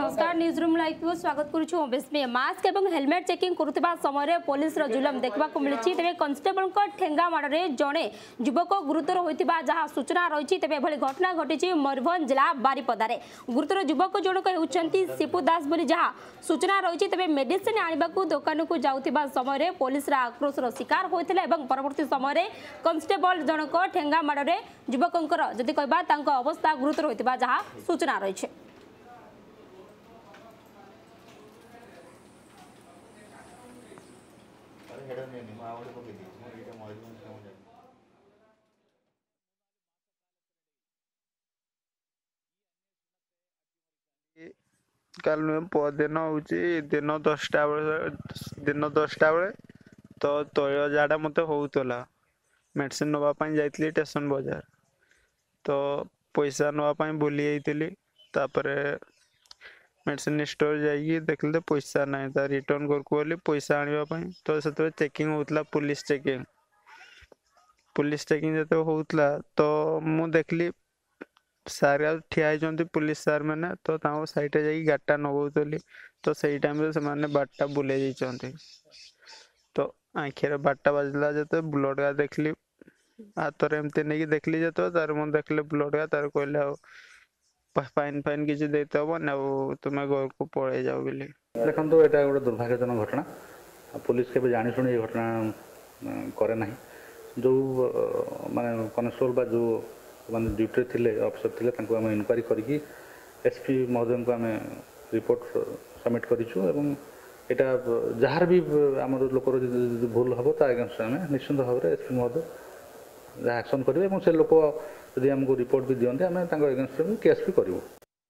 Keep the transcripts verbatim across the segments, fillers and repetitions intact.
नमस्कार news room live को स्वागत करूछु बेस्मी मास्क एवं हेलमेट चेकिंग करुवा समय पुलिस रो जुलम देखबा को मिलछि तबे कांस्टेबल को ठेंगा माड़ रे जणे युवक गुरुतर होइतिबा जहां सूचना रहिछि तबे भली घटना घटिछि मयूरभंज जिला बारिपदारे गुरुतर युवक जनक हेउछंती सिपु दास बोली जहां सूचना रहिछि तबे मेडिसिन आनिबा को दुकान को जाउतिबा समय रे पुलिस रा आक्रोश रो शिकार होइथिले एवं परवर्ती समय रे कांस्टेबल जनक ठेंगा माड़ रे युवकंकर जदि कहबा तांको अवस्था गुरुतर होइतिबा जहां सूचना रहिछि। कल दिन हूँ दिन दसटा बेले दिन दसटा बेले तो तैल झाड़ा मत होता मेडिसिन नापी जाइली स्टेशन बाजार तो पैसा नापी भूली जाइली मेडिसिन स्टोर जाइए देखिए तो पैसा ना रिटर्न कर पैसा आने तो से चेकिंग होता पुलिस चेकिंग पुलिस चेकिंग जो होता तो मु देखली सार ठिया होती पुलिस सार मैंने तो सैटे जा गाटा नगौली तो सही टाइम से मैंने बाटा बुले जाइए तो आखिर बाटा बाजला जो ब्लड गा देखली हाथ एमती नहीं देखली जो तार मुझे देखले ब्लड गा तार कहले फाइन फाइन किसी देते हेन तुम्हें घर को पड़े जाओ बोली देखो तो यहाँ गोटे दुर्भाग्यजनक घटना पुलिस के जानी शुणी ये घटना करे ना जो माने कनेस्टेबल बा जो माने ड्यूटी थे अफिसर थे आम इनक्वारी करके एसपी महोदय को आम रिपोर्ट सबमिट करूँ एवं यहाँ जार भी आम लोकर भूल हम तो अगेंस्ट आम निश्चिंत भाव में एसपी महोदय जहाँ एक्शन करेंगे से लोक यदि आमको रिपोर्ट भी दिखते आम अगेंस्ट केस भी करूँ।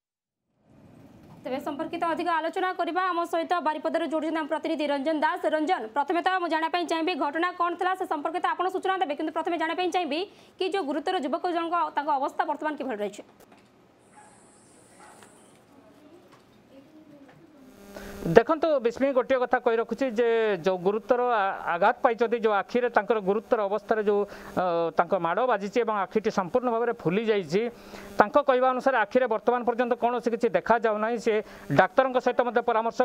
तेज संपर्कित अधिक आलोचना करबा आम सहित बारिपदार जोड़ी प्रतिनिधि रंजन दास रंजन प्रथम तो मुझे जानापी चाहिए घटना कौन था से संपर्कित आप सूचना देते कि प्रथम जानापी चाहिए कि जो गुरुतर युवक जनक अवस्था बर्तमान कि रही देखो विस्मी गोटे कथा कही रखुची जे जो गुरुतर आघात पाई जो आखिरे गुरुतर अवस्था जो माड़ बाजी आखिटी संपूर्ण भाव में फुली जाइए कहवा अनुसार आखिरे बर्तमान पर्यंत कौन से किसी देखा जाऊना सी डाक्तर सहित मत परामर्श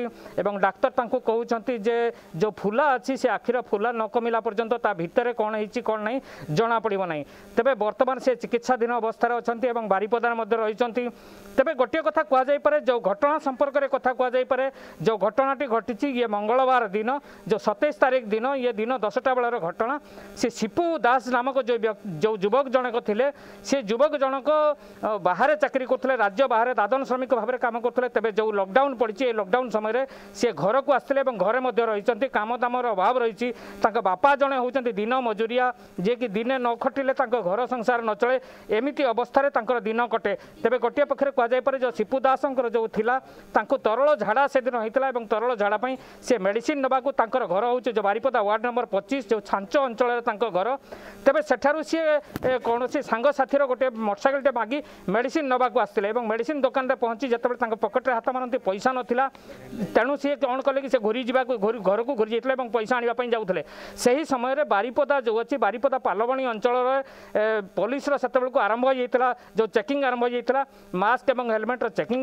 कर डाक्तर कहते जे जो फुला अच्छी से आखिर फुला न कमिला पर्यंत ता भितर कौन है कौन नहीं जना पड़ो ना तेरे बर्तमान से चिकित्साधीन अवस्था अच्छा बारिपदार रही तेरे गोटे कथा कहुपे जो घटना संपर्क में कथा कहुपे जो घटनाटी घटी ये मंगलवार दिन जो सत्ताईस तारीख दिन ये दिन दसटा बेलर घटना से सिपु दास नामक जो जो युवक जनक थे से युवक जनक बाहर चाकरी करते राज्य बाहर दादन श्रमिक भाव में कम करते तेज जो लॉकडाउन पड़ी लॉकडाउन समय सी घर को आसते घरे रही काम दाम अभाव रही बापा जड़े होती दिन मजूरिया जी कि दिने न खटिले घर संसार न चले एमती अवस्था दिन कटे तेज गोटे पक्षे कहुपे जो सिपु दास जो थिला तरल झाड़ा से दिन होता तरल झाड़ा से मेडिसिन नवाकू घर हूँ जो बारिपदा वार्ड नंबर पच्चीस जो छांच अंचल घर तेज सेठारू सी कौन सांग साथीर गोटे मोटरसाइकेल मागी मेडिसिन नवाकू आसते मेडिसिन दुकान में पहुँची जिते पकेट्रे हाथ मारती पैसा नाला तेणु सी कौन कले कि घूरी जावाक घर को घूरी जाते पैसा आने जाते से ही समय बारिपदा जो अच्छी बारिपदा पालवाणी अंचल पुलिस से आरंभ होता जो चेकिंग आरंभ होता मास्क और हेलमेट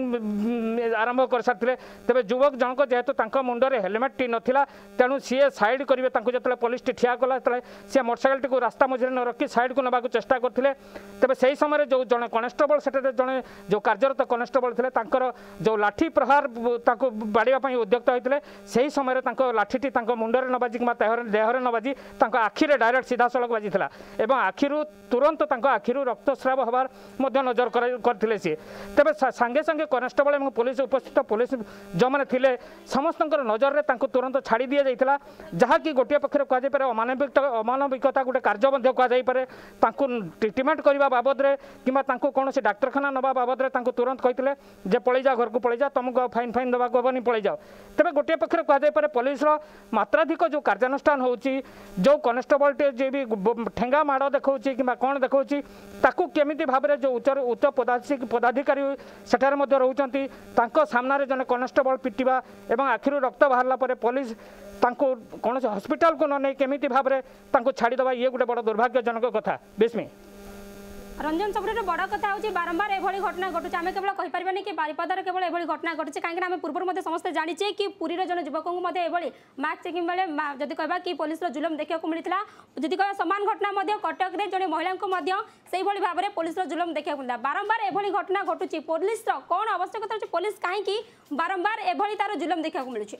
चेकिंग आरंभ कर सारी तेज युवक जनक जेहेतु मुंडे हेलमेट टी नाला तेणु सी साइड करेंगे जो पुलिस ठिया कला सी मोटरसाइकेल टी रास्ता मझे न रखी साइड को नवाक चेष्टा करते तेज से ही समय जो जड़े कनेस्टेबल से जड़े जो कार्यरत कनेस्टेबल थे जो लाठी प्रहार बाड़ापी उद्यक्त होते से समय लाठी मुंडे न बाजी कि देहरे न बाजी आखिरे डायरेक्ट सीधा सड़क बाजी और आखिर तुरंत आखिर रक्तस्राव हबार नजर करते सी तेज सांगे सांगे कनेस्टेबल और पुलिस उपस्थित पुलिस जो मैंने थे समस्त नजर में तुरंत छाड़ी दि जाता जहाँकि गोटे पक्षर कहुपे अमानविक अमानविकता गोटे कार्य कहुपे ट्रिटमेंट करने बाबद कि कौन से डाक्तखाना नवा बाबद में तुरंत कहते जे पलि जा घर को पलि जा तुमको फाइन फाइन देवा हेनी पलि जाओ तेज गोटे पक्षर कहुपे पुलिस मात्राधिक जो कार्यानुष्ठान होची जो कनेस्टेबल टे जे भी ठेंगा माड़ देखा कि कौन देखा केमी भाव में जो उच्च उच्च पदाधिकारी सेठार रोचती सामना जन कनेस्टेबल पिटिबा एवं आखिर रक्त बाहरला परे पुलिस तांको कौन से हॉस्पिटल को न नहीं केमिति भाव में छाड़ीदेवा ये गोटे बड़ दुर्भाग्यजनक कथा बेस्मी रंजन सबुठ बड़ कथा हूँ बारंबार एभली घटना घटुचे आम केवल कहीपर कि बारिपदार केवल एभली घटना घटुचे कहीं पूर्व समस्त जाचे कि पुरीर जन युवक को मास्क चेकिंग बेले जदि कह कि पुलिस जुलम देखा मिलता जदि कह सामान घटना कटक में जड़े महिला भाव में पुलिस जुलम देखा मिलता बारंबार एभली घटना घटुची पुलिस कौन आवश्यकता अच्छे पुलिस कहीं बारंबार एभली तार जुलम देखा मिलूँ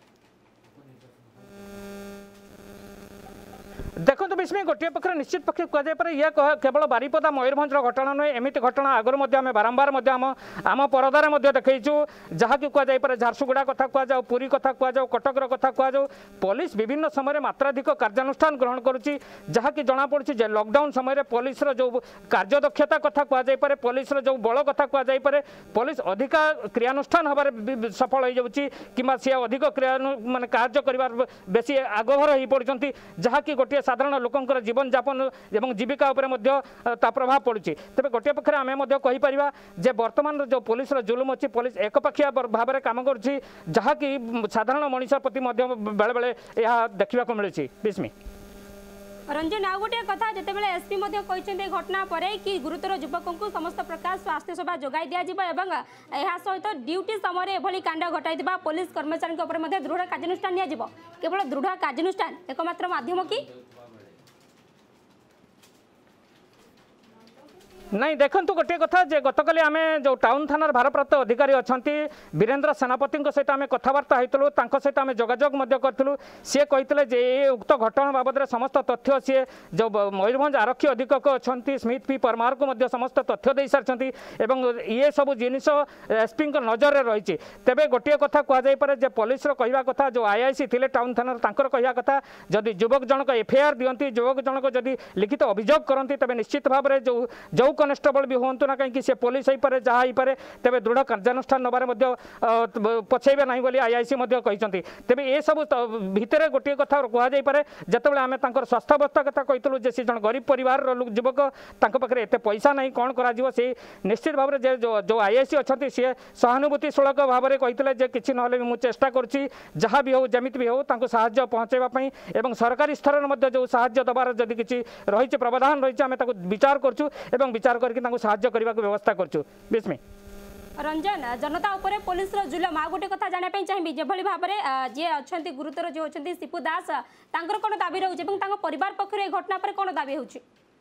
देखो तो विस्मय गोटे पक्ष निश्चित पक्ष कहुपर ये केवल बारिपदा मयूरभंज घटना नुहे एमती घटना आगुरी आम बारंबार आम आम परदार देखु जहाँकि कहुपर झारसुगुड़ा कथा कहु पुरी कथा कहु कटकर कथा कहु पुलिस विभिन्न समय मात्राधिक कार्यानुष्ठान ग्रहण करुच्ची जहाँकि जमापड़ी लॉकडाउन समय पुलिस जो कार्यदक्षता कथा कहुपर पुलिस जो बल कथा कहुपर पुलिस अधिका क्रियानुष्ठान हबार सफल हो जाऊँगी कि सी अधिक क्रिया मानने कार्य कर बेसी आगभर हो पड़ती जहाँकि गोटे साधारण लोकंकर जीवन जापन एवं जीविका उपरे मध्य ता प्रभाव पड़ुछि तेबे गोटे पक्षरे आमे मध्य कहि परिबा जे वर्तमान जो पुलिस रो जुलुम अछि पुलिस एकपक्षीय भाव में काम करुछि जहाँकि साधारण मनुष्य प्रति मध्य बेले बेले यह देखा मिलुछि बिस्मी रंजन आ गोटे कथा जितेबाला एसपी कहते घटना पर कि गुरुतर युवक को समस्त प्रकार स्वास्थ्य सेवा जोगाई दिया सहित ड्यूटी समय एभली कांड घटाई पुलिस कर्मचारी दृढ़ कार्यानुष्ठान केवल दृढ़ कार्यानुष्ठान एकमात्र माध्यम कि नहीं देखु गोटे कथा जे गतकाली आम जो टाउन थानार भारप्राप्त अधिकारी अच्छा वीरेन्द्र सेनापति सहित आम कथबार्ता होता सहित आम जोगाजोग करूँ सी कहते ये उक्त घटना बाबद समस्त तथ्य सी जो मयूरभंज आरक्षी अधीक्षक अच्छा स्मिथ पी परमार को समस्त तथ्य दे सारी ये सब जिनिस एसपी नजर रही तेरे गोटे कथा कहुपे पुलिस कहवा कथा जो आईआईसी थे टाउन थाना कहवा कथा जदि युवक जनक एफआईआर दिखती युवक जनक जदि लिखित अभियोग करती तेज निश्चित भाव में जो जो कनेस्टेबल भी हूँ ना कहीं से पुलिस हो पारे जहाँ हो तेज दृढ़ कार्यानुष्ठान नबार पछेबे ना बोली आईआईसी कहते तेज ये सब भितर गोटे कथा कहुपे जिते आम स्वास्थ्यावस्था कथा कहूँ जे जन गरीब परिवार युवक पाखे एत पैसा ना कौन कर निश्चित भाव में जो आईआईसी अच्छा सी सहानुभूतिशूलक भाव में कहते कि ना मुझे चेष्टा करुँची जहाँ भी हो जमी भी हो साहाय्य पहुँचाई और सरकारी स्तर में जो साहाय्य दबार जदि किसी रही प्रावधान रही आम विचार करूँ और विचार करके साहाय्य करने व्यवस्था करूँ बिस्मी रंजन जनता उपरे पुलिस रो जुलम आ गोटे कथा जाना चाहिए जो भाव में जी अच्छा गुरुतर जो अच्छा शिपू दास तांकर कौन दाबी रोचे परिवार पक्ष घटना पर कौन दाबी हो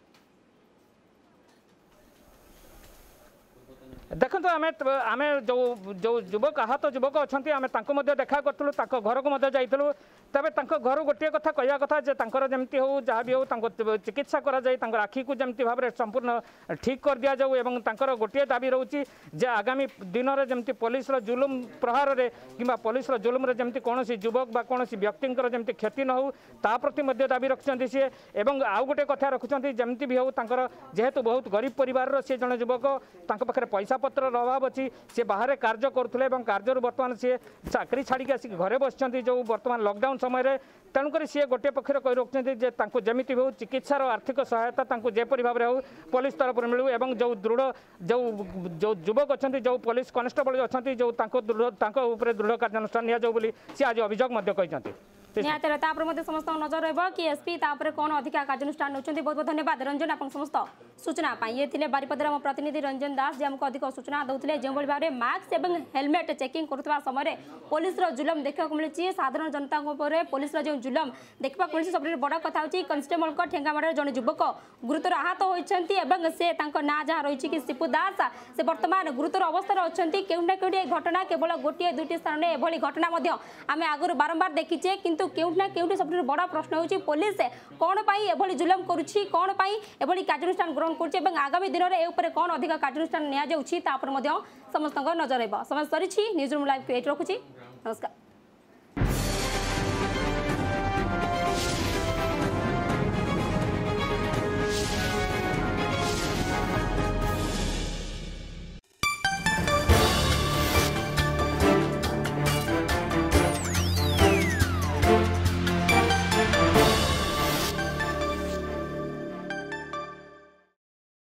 देखो आम आम जो जो युवक आहत युवक अच्छा आम देखा करूँ घर को जाइलु तेरे घर गोटे कथा कहवा कथा जमी हो जहाँ भी हो चिकित्सा कर आखि को जमी भाव में संपूर्ण ठीक कर दि जाऊ और गोटे दाबी रोचे जे आगामी दिन में जमी पुलिस जुलुम प्रहार में कि पुलिस जुलुम जमी कौन युवक कौन व्यक्ति जमी क्षति न हो ता प्रति दाबी रखिंट सी और आउ गोटे कथा रखुच्च जमी भी हो जेहेतु बहुत गरीब परिवार सी जन युवक पाखे पैसा पत्र अभाव अच्छी सी बाहर कार्य करुले कार्य बर्तमान सी चाकरी छाड़ी आसिक घरे बस जो बर्तमान लॉकडाउन समय तेणुक सी गोटे पक्ष कही रखुच्च जमी भी हो चिकित्सार आर्थिक सहायता जेपरी भाव में हो पुलिस तरफ मिलू और जो दृढ़ जो जो युवक अच्छा जो पुलिस कनेस्टेबल अच्छा जो दृढ़ कार्यानुष्ठान नि सी आज अभियोग कहते निहतर समस्त नजर रहा कि एसपी कौन अधिक कार्यानुष्ठान नौकरी बहुत बहुत धन्यवाद रंजन आप समस्त सूचना ये थे बारिपदार आम प्रतिनिधि रंजन दास जी आमको अधिक सूचना देते जो भाव में मास्क और हेलमेट चेकिंग करुवा समय पुलिस जुलम देखा मिली साधारण जनता पुलिस जो जुलम देखा मिली सब बड़ कथा हूँ कन्स्टेबल ठेंगामाड़ जन युवक गुरुतर आहत होती से ना जहाँ रही कि शिपू दास से बर्तमान गुरुतर अवस्था अच्छा केउना केउटी घटना केवल गोटे दुईट स्थान में एभली घटना आम आगुरी बारंबार देखीचे किंतु केउठना केउठी सब बड़ प्रश्न होची पुलिस कौन पाई एभली जुलम करुछि कौन पाई एभली कार्यानुष्ठान ग्रहण करुछि एवं आगामी दिन में ए ऊपर कौन अधिक कार्यानुष्ठान निया जाउछि ता पर मध्य समस्त नजर रहबा समय सरिछि न्यूज रूम लाइव पे रखुछि नमस्कार।